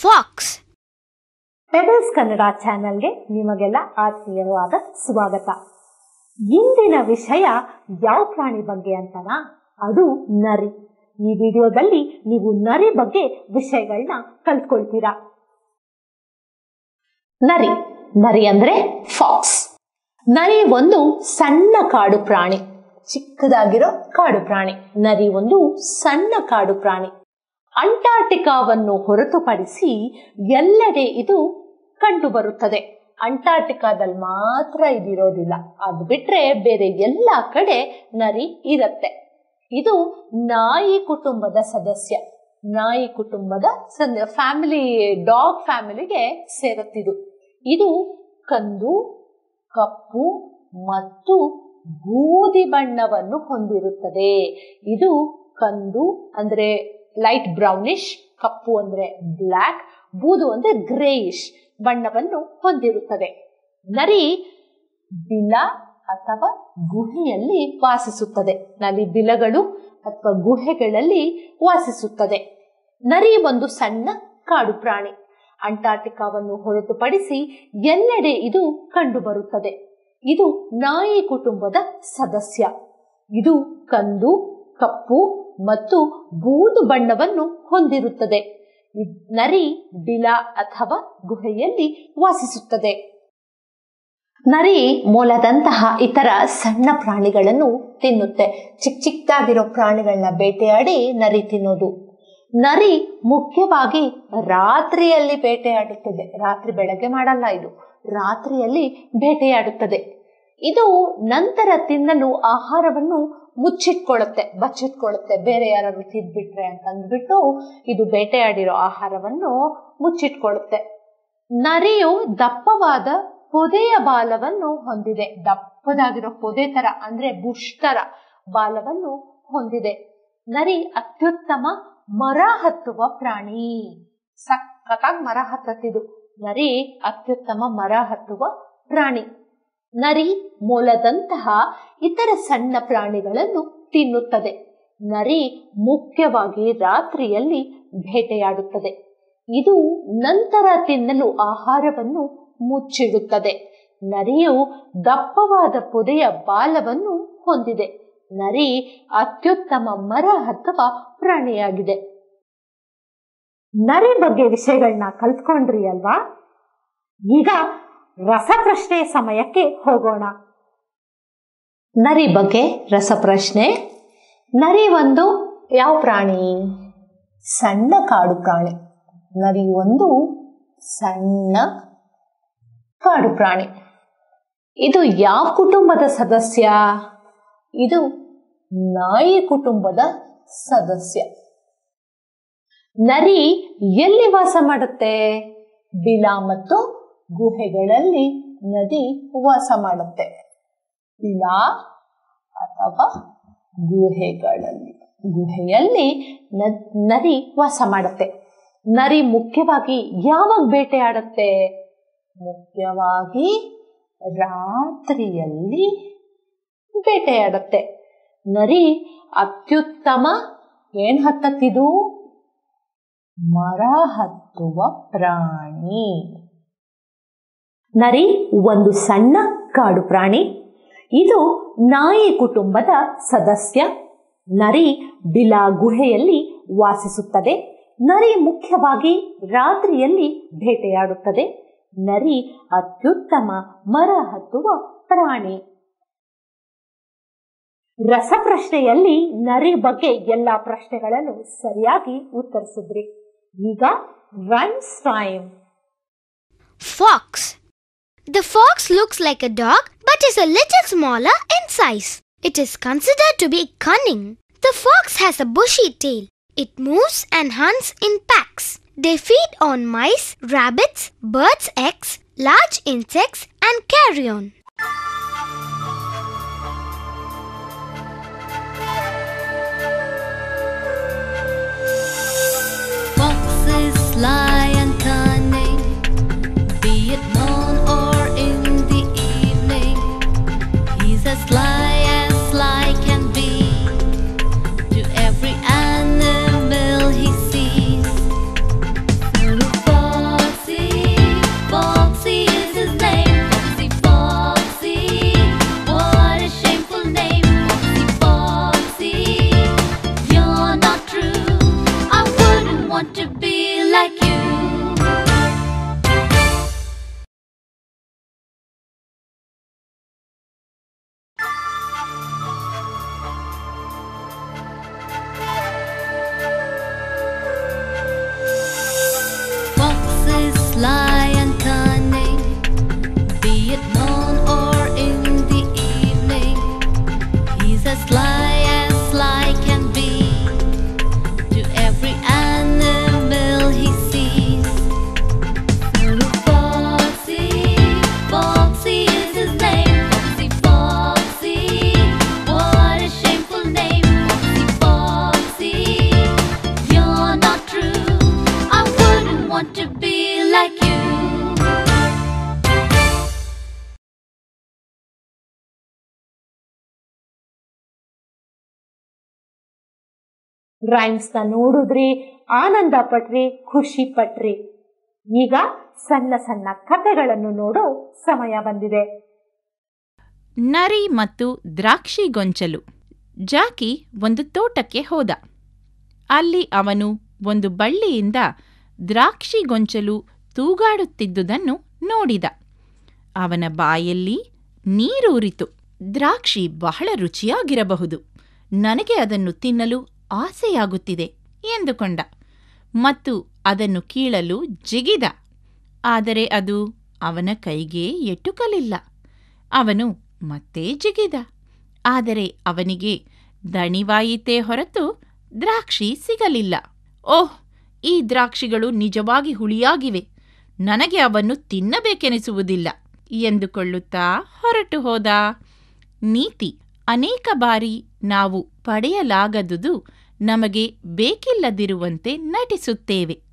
fox. Pedals Kannada ಚಾನೆಲ್ಗೆ ನಿಮಗೆಲ್ಲ ಆತ್ಮೀಯವಾದ ಸ್ವಾಗತ. ಇಂದಿನ ವಿಷಯ ಯಾವ ಪ್ರಾಣಿ ಬಗ್ಗೆ ಅಂತನಾ? ಅದು ನರಿ. ಈ ವಿಡಿಯೋದಲ್ಲಿ ನೀವು ನರಿ ಬಗ್ಗೆ ವಿಷಯಗಳನ್ನ ಕಲ್ತ್ಕೊಳ್ತೀರಾ. ನರಿ ಅಂದ್ರೆ ಫಾಕ್ಸ್. ನರಿ ಒಂದು ಸಣ್ಣ ಕಾಡು ಪ್ರಾಣಿ, ಚಿಕ್ಕದಾಗಿರೋ ಕಾಡು ಪ್ರಾಣಿ. ನರಿ ಒಂದು ಸಣ್ಣ ಕಾಡು ಪ್ರಾಣಿ. ಅಂಟಾರ್ಟಿಕಾವನ್ನು ಹೊರತುಪಡಿಸಿ ಎಲ್ಲೆಡೆ ಇದು ಕಂಡು ಬರುತ್ತದೆ. ಅಂಟಾರ್ಟಿಕಾದಲ್ಲಿ ಮಾತ್ರ ಇದಿರೋದಿಲ್ಲ, ಅದು ಬಿಟ್ರೆ ಬೇರೆ ಎಲ್ಲ ಕಡೆ ನರಿ ಇರುತ್ತೆ. ಇದು ನಾಯಿ ಕುಟುಂಬದ ಸದಸ್ಯ. ನಾಯಿ ಕುಟುಂಬದ ಫ್ಯಾಮಿಲಿ, ಡಾಗ್ ಫ್ಯಾಮಿಲಿಗೆ ಸೇರುತ್ತಿದ್ದು. ಇದು ಕಂದು, ಕಪ್ಪು ಮತ್ತು ಬೂದಿ ಬಣ್ಣವನ್ನು ಹೊಂದಿರುತ್ತದೆ. ಇದು ಕಂದು ಅಂದ್ರೆ ಲೈಟ್ ಬ್ರೌನಿಶ್, ಕಪ್ಪು ಅಂದ್ರೆ ಬ್ಲ್ಯಾಕ್, ಬೂದು ಅಂದ್ರೆ ಗ್ರೇಯಿಶ್ ಬಣ್ಣವನ್ನು ಹೊಂದಿರುತ್ತದೆ. ನರಿ ಬಿಲ ಅಥವಾ ಗುಹೆಯಲ್ಲಿ ವಾಸಿಸುತ್ತದೆ. ನರಿ ಬಿಲಗಳು ಅಥವಾ ಗುಹೆಗಳಲ್ಲಿ ವಾಸಿಸುತ್ತದೆ. ನರಿ ಒಂದು ಸಣ್ಣ ಕಾಡು ಪ್ರಾಣಿ. ಅಂಟಾರ್ಟಿಕಾವನ್ನು ಹೊರತುಪಡಿಸಿ ಎಲ್ಲೆಡೆ ಇದು ಕಂಡುಬರುತ್ತದೆ. ಇದು ನಾಯಿ ಕುಟುಂಬದ ಸದಸ್ಯ. ಇದು ಕಂದು, ಕಪ್ಪು ಮತ್ತು ಬೂದು ಬಣ್ಣವನ್ನು ಹೊಂದಿರುತ್ತದೆ. ನರಿ ಬಿಲ ಅಥವಾ ಗುಹೆಯಲ್ಲಿ ವಾಸಿಸುತ್ತದೆ. ನರಿ ಮೊಲದಂತಹ ಇತರ ಸಣ್ಣ ಪ್ರಾಣಿಗಳನ್ನು ತಿನ್ನುತ್ತೆ. ಚಿಕ್ಕದಾಗಿರೋ ಪ್ರಾಣಿಗಳನ್ನ ಬೇಟೆಯಾಡಿ ನರಿ ತಿನ್ನೋದು. ನರಿ ಮುಖ್ಯವಾಗಿ ರಾತ್ರಿಯಲ್ಲಿ ಬೇಟೆಯಾಡುತ್ತದೆ. ರಾತ್ರಿ ಬೆಳಗ್ಗೆ ಮಾಡಲ್ಲ, ಇದು ರಾತ್ರಿಯಲ್ಲಿ ಬೇಟೆಯಾಡುತ್ತದೆ. ಇದು ನಂತರ ತಿನ್ನಲು ಆಹಾರವನ್ನು ಬಚ್ಚಿಟ್ಕೊಳ್ಳುತ್ತೆ. ಬೇರೆ ಯಾರಾದ್ರೂ ತಿಂದ್ಬಿಟ್ರೆ ಅಂತ ಅಂದ್ಬಿಟ್ಟು ಇದು ಬೇಟೆಯಾಡಿರೋ ಆಹಾರವನ್ನು ಮುಚ್ಚಿಟ್ಕೊಳ್ಳುತ್ತೆ. ನರಿಯು ದಪ್ಪವಾದ ಪೊದೆಯ ಬಾಲವನ್ನು ಹೊಂದಿದೆ. ದಪ್ಪದಾಗಿರೋ ಪೊದೆ ತರ ಅಂದ್ರೆ ಬುಷ್ ತರ ಬಾಲವನ್ನು ಹೊಂದಿದೆ. ನರಿ ಅತ್ಯುತ್ತಮ ಮರ ಹತ್ತುವ ಪ್ರಾಣಿ. ಸಖತ್ತಾಗಿ ಮರ ಹತ್ತತ್ತಿದು. ನರಿ ಅತ್ಯುತ್ತಮ ಮರ ಹತ್ತುವ ಪ್ರಾಣಿ. ನರಿ ಮೊಲದಂತಹ ಇತರ ಸಣ್ಣ ಪ್ರಾಣಿಗಳನ್ನು ತಿನ್ನುತ್ತದೆ. ನರಿ ಮುಖ್ಯವಾಗಿ ರಾತ್ರಿಯಲ್ಲಿ ಬೇಟೆಯಾಡುತ್ತದೆ. ಇದು ನಂತರ ತಿನ್ನಲು ಆಹಾರವನ್ನು ಮುಚ್ಚಿಡುತ್ತದೆ. ನರಿಯು ದಪ್ಪವಾದ ಪೊದೆಯ ಬಾಲವನ್ನು ಹೊಂದಿದೆ. ನರಿ ಅತ್ಯುತ್ತಮ ಮರ ಹತ್ತುವ ಪ್ರಾಣಿಯಾಗಿದೆ. ನರಿ ಬಗ್ಗೆ ವಿಷಯಗಳನ್ನ ಕಲ್ತ್ಕೊಂಡ್ರಿ ಅಲ್ವಾ? ಈಗ ರಸಪ್ರಶ್ನೆ ಸಮಯಕ್ಕೆ ಹೋಗೋಣ. ನರಿ ಬಗ್ಗೆ ರಸಪ್ರಶ್ನೆ. ನರಿ ಒಂದು ಯಾವ ಪ್ರಾಣಿ? ಸಣ್ಣ ಕಾಡು ಪ್ರಾಣಿ. ನರಿ ಒಂದು ಸಣ್ಣ ಕಾಡು ಪ್ರಾಣಿ. ಇದು ಯಾವ ಕುಟುಂಬದ ಸದಸ್ಯ? ಇದು ನಾಯಿ ಕುಟುಂಬದ ಸದಸ್ಯ. ನರಿ ಎಲ್ಲಿ ವಾಸ ಮಾಡುತ್ತೆ? ಬಿಲ ಮತ್ತು ಗುಹೆಗಳಲ್ಲಿ ನದಿ ವಾಸ ಮಾಡುತ್ತೆ. ಬಿಲ ಅಥವಾ ಗುಹೆಯಲ್ಲಿ ನರಿ ವಾಸ ಮಾಡುತ್ತೆ. ನರಿ ಮುಖ್ಯವಾಗಿ ಯಾವಾಗ ಬೇಟೆಯಾಡುತ್ತೆ? ಮುಖ್ಯವಾಗಿ ರಾತ್ರಿಯಲ್ಲಿ ಬೇಟೆಯಾಡುತ್ತೆ. ನರಿ ಅತ್ಯುತ್ತಮ ಹತ್ತತ್ತಿದು ಮರ ಹತ್ತುವ ಪ್ರಾಣಿ. ನರಿ ಒಂದು ಸಣ್ಣ ಕಾಡು ಪ್ರಾಣಿ. ಇದು ನಾಯಿ ಕುಟುಂಬದ ಸದಸ್ಯ. ನರಿ ಬಿಲ ಗುಹೆಯಲ್ಲಿ ವಾಸಿಸುತ್ತದೆ. ನರಿ ಮುಖ್ಯವಾಗಿ ರಾತ್ರಿಯಲ್ಲಿ ಬೇಟೆಯಾಡುತ್ತದೆ. ನರಿ ಅತ್ಯುತ್ತಮ ಮರ ಹತ್ತುವ ಪ್ರಾಣಿ. ರಸಪ್ರಶ್ನೆಯಲ್ಲಿ ನರಿ ಬಗ್ಗೆ ಎಲ್ಲಾ ಪ್ರಶ್ನೆಗಳನ್ನು ಸರಿಯಾಗಿ ಉತ್ತರಿಸಿದ್ರಿ. ಈಗ runs time. Fox. The fox looks like a dog but is a little smaller in size. It is considered to be cunning. The fox has a bushy tail. It moves and hunts in packs. They feed on mice, rabbits, birds' eggs, large insects and carrion. Foxes sly and cunning, be it noon or in the evening. He's as sly can be. To every animal he sees. So the fox like you. Foxes sly and cunning, be it noon or in the evening. He's as sly can be. To every animal he sees. Little Foxy, Foxy is his name. Foxy, Foxy, what a shameful name. Foxy, Foxy, you're not true. I wouldn't want to be like you. ರೈಮ್ಸ್ನ ನೋಡಿದ್ರಿ, ಆನಂದ ಪಟ್ರಿ, ಖುಷಿ ಪಟ್ರಿ. ಈಗ ಸಣ್ಣ ಸಣ್ಣ ಕಥೆಗಳನ್ನು ನೋಡೋ ಸಮಯ ಬಂದಿದೆ. ನರಿ ಮತ್ತು ದ್ರಾಕ್ಷಿ ಗೊಂಚಲು. ಜಾಕಿ ಒಂದು ತೋಟಕ್ಕೆ ಹೋದ. ಅಲ್ಲಿ ಅವನು ಒಂದು ಬಳ್ಳಿಯಿಂದ ದ್ರಾಕ್ಷಿ ಗೊಂಚಲು ತೂಗಾಡುತ್ತಿದ್ದುದನ್ನು ನೋಡಿದ. ಅವನ ಬಾಯಲ್ಲಿ ನೀರೂರಿತು. ದ್ರಾಕ್ಷಿ ಬಹಳ ರುಚಿಯಾಗಿರಬಹುದು, ನನಗೆ ಅದನ್ನು ತಿನ್ನಲು ಆಸೆಯಾಗುತ್ತಿದೆ ಎಂದುಕೊಂಡ ಮತ್ತು ಅದನ್ನು ಕೀಳಲು ಜಿಗಿದ. ಆದರೆ ಅದು ಅವನ ಕೈಗೆ ಎಟುಕಲಿಲ್ಲ. ಅವನು ಮತ್ತೆ ಜಿಗಿದ. ಆದರೆ ಅವನಿಗೆ ದಣಿವಾಯಿತೇ ಹೊರತು ದ್ರಾಕ್ಷಿ ಸಿಗಲಿಲ್ಲ. ಓಹ್, ಈ ದ್ರಾಕ್ಷಿಗಳು ನಿಜವಾಗಿ ಹುಳಿಯಾಗಿವೆ, ನನಗೆ ಅವನ್ನು ತಿನ್ನಬೇಕೆನಿಸುವುದಿಲ್ಲ ಎಂದುಕೊಳ್ಳುತ್ತಾ ಹೊರಟು ಹೋದ. ನೀತಿ: ಅನೇಕ ಬಾರಿ ನಾವು ಪಡೆಯಲಾಗದುದು ನಮಗೆ ಬೇಕಿಲ್ಲದಿರುವಂತೆ ನಟಿಸುತ್ತೇವೆ.